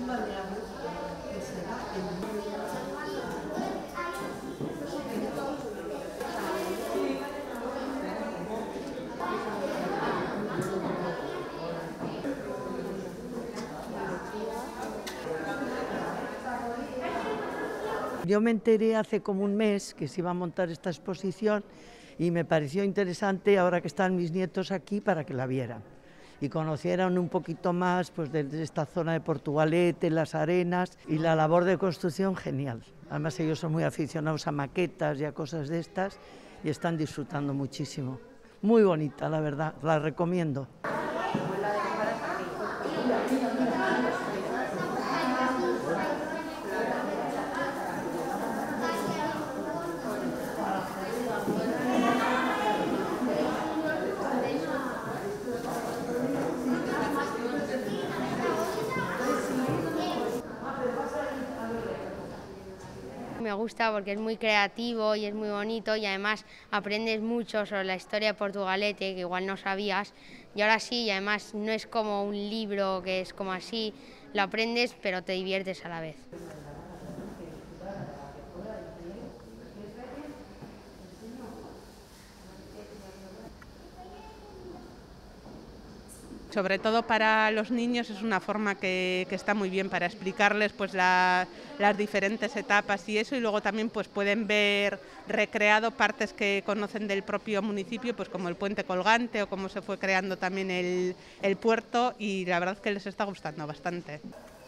Yo me enteré hace como un mes que se iba a montar esta exposición y me pareció interesante, ahora que están mis nietos aquí, para que la vieran y conocieran un poquito más pues, de esta zona de Portugalete, las arenas y la labor de construcción genial. Además ellos son muy aficionados a maquetas y a cosas de estas y están disfrutando muchísimo. Muy bonita, la verdad, la recomiendo. Me gusta porque es muy creativo y es muy bonito y además aprendes mucho sobre la historia de Portugalete que igual no sabías y ahora sí, y además no es como un libro que es como así, lo aprendes pero te diviertes a la vez. Sobre todo para los niños es una forma que está muy bien para explicarles pues, las diferentes etapas y eso, y luego también pues, pueden ver recreado partes que conocen del propio municipio, pues como el puente colgante o cómo se fue creando también el puerto, y la verdad es que les está gustando bastante.